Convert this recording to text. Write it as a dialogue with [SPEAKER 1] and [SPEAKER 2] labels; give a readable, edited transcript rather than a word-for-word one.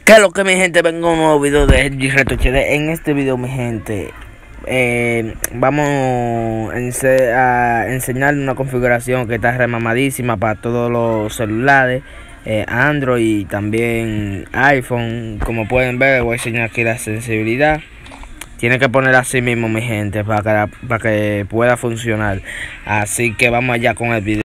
[SPEAKER 1] ¿Qué es lo que, mi gente? Vengo a un nuevo video de LG Reto HD. En este video, mi gente, vamos a enseñar una configuración que está remamadísima para todos los celulares, Android y también iPhone. Como pueden ver, voy a enseñar aquí la sensibilidad. Tiene que poner así mismo, mi gente, para que pueda funcionar. Así que vamos allá con el video.